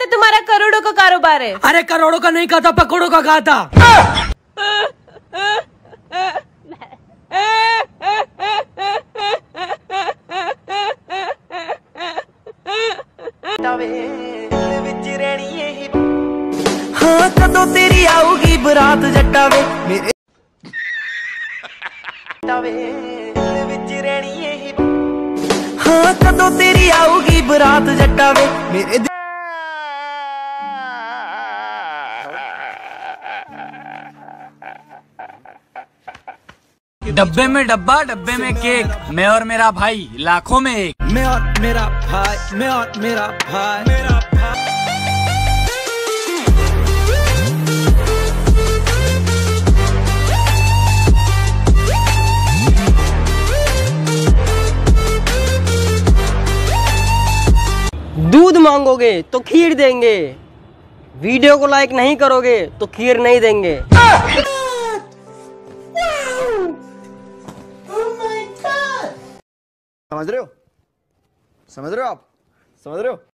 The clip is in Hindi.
तुम्हारा करोड़ों का कारोबार है। अरे करोड़ों का नहीं कहा था, पकौड़ों का कहा था। हाँ कदों तेरी आऊगी बरात जट्टा वे मेरे हाँ कदों तेरी आऊगी बरात जट्टा वे मेरे डब्बे में डब्बा, डब्बे में केक, मैं और मेरा भाई लाखों में एक। मैं और मेरा भाई, मैं और मेरा भाई, मेरा भाई। दूध मांगोगे तो खीर देंगे, वीडियो को लाइक नहीं करोगे तो खीर नहीं देंगे। समझ रहे हो? समझ रहे हो आप? समझ रहे हो?